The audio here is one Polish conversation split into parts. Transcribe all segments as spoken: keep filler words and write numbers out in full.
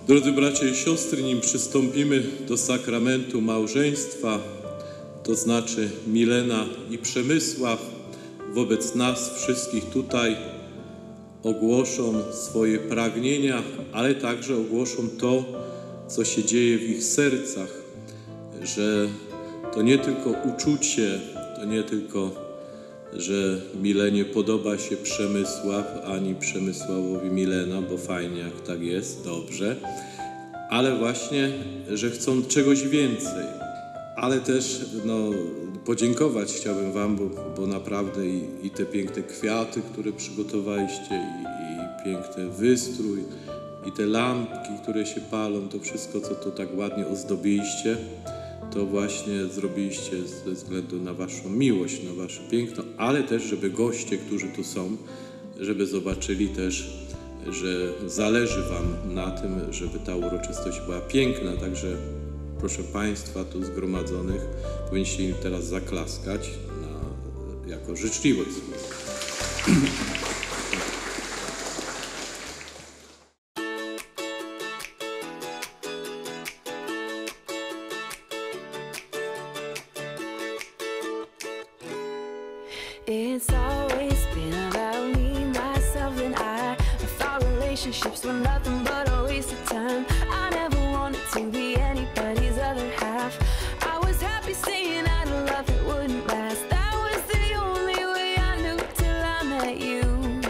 Drodzy bracia i siostry, nim przystąpimy do sakramentu małżeństwa, to znaczy Milena i Przemysław wobec nas wszystkich tutaj ogłoszą swoje pragnienia, ale także ogłoszą to, co się dzieje w ich sercach, że to nie tylko uczucie, to nie tylko, że Milenie podoba się Przemysław, ani Przemysławowi Milena, bo fajnie jak tak jest, dobrze, ale właśnie, że chcą czegoś więcej. Ale też no, podziękować chciałbym wam, bo, bo naprawdę i, i te piękne kwiaty, które przygotowaliście, i, i piękny wystrój, i te lampki, które się palą, to wszystko, co tu tak ładnie ozdobiliście, to właśnie zrobiliście ze względu na waszą miłość, na wasze piękno, ale też, żeby goście, którzy tu są, żeby zobaczyli też, że zależy wam na tym, żeby ta uroczystość była piękna. Także proszę państwa tu zgromadzonych, powinniście im teraz zaklaskać na, jako życzliwość. It's always been about me, myself and I. I thought relationships were nothing but a waste of time. I never wanted to be anybody's other half. I was happy saying I love it wouldn't last. That was the only way I knew till I met you.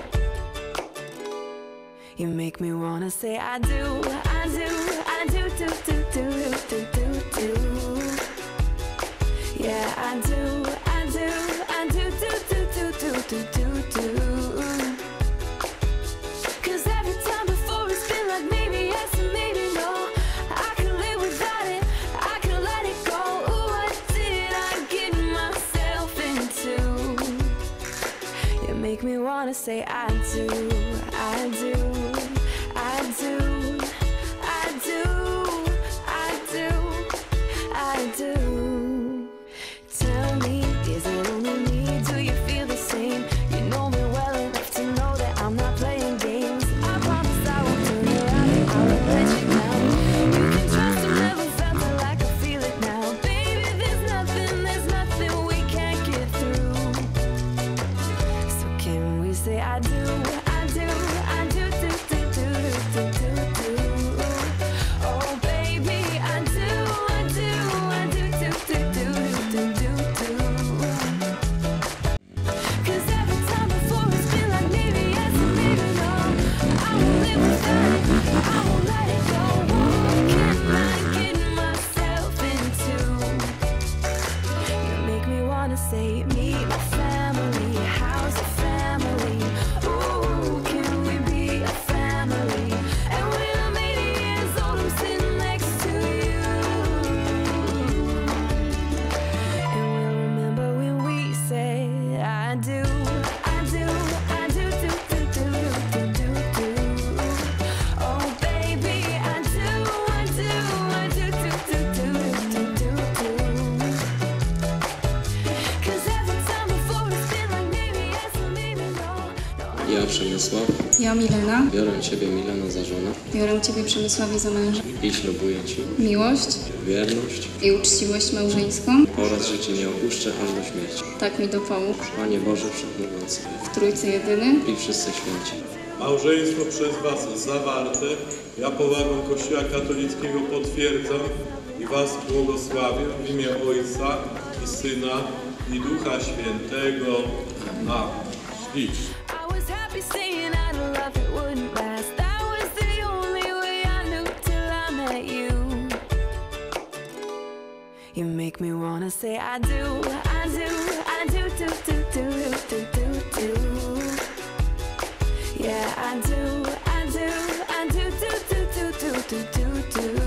You make me wanna say I do, I do, I do, do, do, do, do, do, do. Yeah, I do, I do, I do, do, do, do, do, do, do. Cause every time before it's been like maybe yes and maybe no. I can live without it, I can let it go. Ooh, what did I get myself into? You make me wanna say I do, I do, I do, I do, I do, I do. Tell me, is it only me? Do you feel the same? You know me well enough to know that I'm not playing games. I promise I won't turn around and I won't let you down. You can trust I never felt it like I feel it now. Baby, there's nothing, there's nothing we can't get through. So can we say I do, I do, I do, do, do, do, do, do, do. Oh baby, I do, I do, I do, do, do, do, do, do, do. Cause every time before it's been like maybe yes and maybe no. I won't live without it, I won't let it go. What can I get myself into? You make me wanna say meet my family, how's the family? Ooh, can we be a family? And when I'm eighty years old, I'm sitting next to you. And we'll remember when we said I do, I do, I do, do, do, do, do, do, do. Oh baby, I do, I do, I do, do, do, do, do, do, do. Cause every time before it's been like maybe yes and maybe no. No, Ja, Przemysław, Ja, Milena, biorę Ciebie, Mileno, za żonę biorę Ciebie, Przemysławie, za męża, i ślubuję Ci miłość wierność i uczciwość małżeńską, oraz, że Cię nie opuszczę aż do śmierci. tak mi dopomóż, Panie Boże Wszechmogący w Trójcy Jedyny. i wszyscy święci. Małżeństwo przez was zawarte, ja powagą Kościoła katolickiego potwierdzam i was błogosławię w imię Ojca i Syna i Ducha Świętego. Amen. Idź. I was happy saying I love it wouldn't last. That was the only way I knew till I met you. You make me wanna say I do, I do, I do, do, do, do, do, do, do. Yeah, I do, I do, I do, do, do, do, do, do, do, do.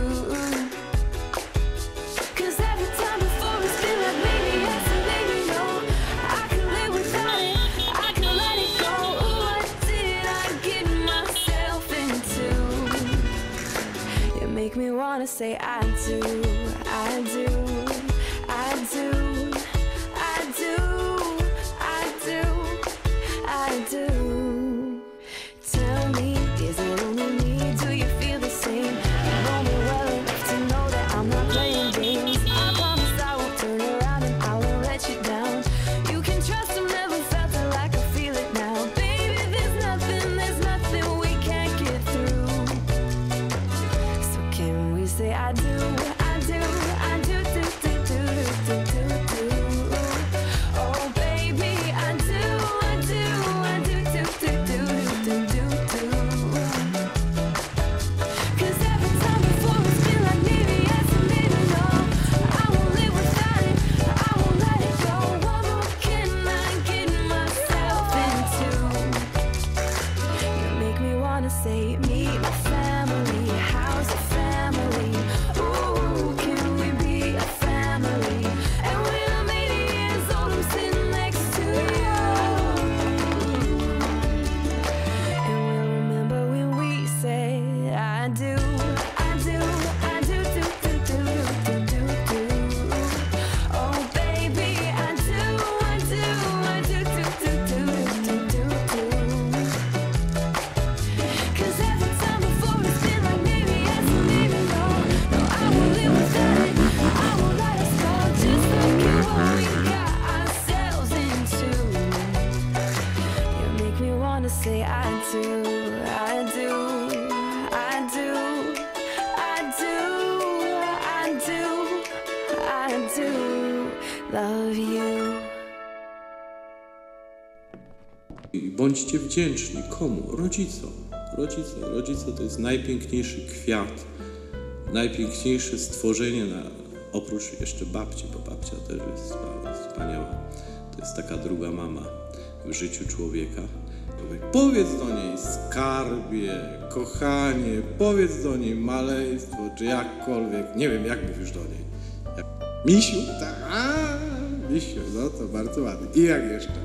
Cause every time before it's been like maybe yes and maybe no. I can live without it, I can let it go. Ooh, what did I get myself into? You make me wanna say I do, I do, I do, I do, I do, I do. Tell me, is it only me? Do you feel the same? I bądźcie wdzięczni. Komu? Rodzicom. Rodzice. Rodzice to jest najpiękniejszy kwiat, najpiękniejsze stworzenie, na, oprócz jeszcze babci, bo babcia też jest wspa- wspaniała. To jest taka druga mama w życiu człowieka. Powiedz do niej skarbie, kochanie, powiedz do niej maleństwo, czy jakkolwiek, nie wiem jak mówisz do niej. Jak... Misiu? Tak, a, Misiu, no to bardzo ładnie. I jak jeszcze?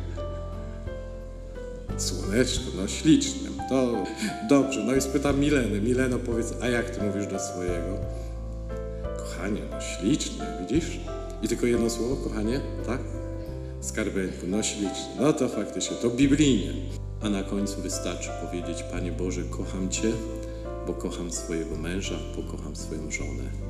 Słoneczko, no śliczne, to dobrze. No i spytam Milenę. Mileno, powiedz, a jak ty mówisz do swojego? Kochanie, no śliczne, widzisz? I tylko jedno słowo, kochanie, tak? Skarbeńku, no ślicznie. No to faktycznie, to biblijnie. A na końcu wystarczy powiedzieć, Panie Boże, kocham Cię, bo kocham swojego męża, bo kocham swoją żonę.